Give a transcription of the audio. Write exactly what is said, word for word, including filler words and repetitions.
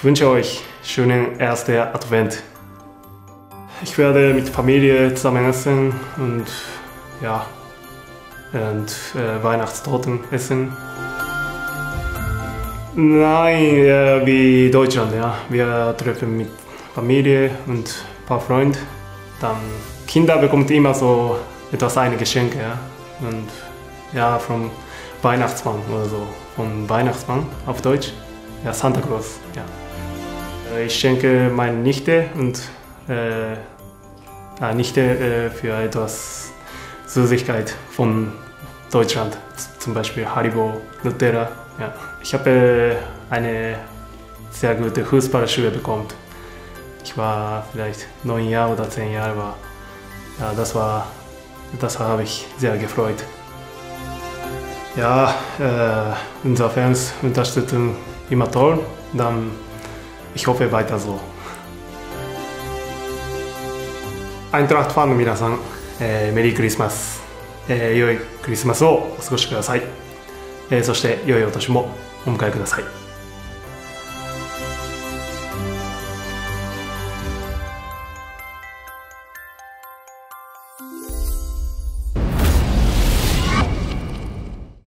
Ich wünsche euch schönen ersten Advent. Ich werde mit Familie zusammen essen und ja, und äh, Weihnachtstorten essen. Nein, äh, wie Deutschland, ja. Wir treffen mit Familie und ein paar Freunden. Dann Kinder bekommen immer so etwas, eine Geschenke, ja. Und ja, vom Weihnachtsmann oder so, vom Weihnachtsmann auf Deutsch, ja, Santa Claus, ja. Ich schenke meine Nichte und äh, ja, Nichte äh, für etwas Süßigkeit von Deutschland, zum Beispiel Haribo, Nutella. Ja. Ich habe äh, eine sehr gute Fußballschuhe bekommen. Ich war vielleicht neun Jahre oder zehn Jahre war. Ja, das war, das habe ich sehr gefreut. Ja, äh, unsere Fans unterstützen immer toll. Dann, ich hoffe weiter so. Eintrachtファンの皆さん、えー、メリークリスマス、えー、良いクリスマスをお過ごしください。えー、そして良いお年もお迎えください。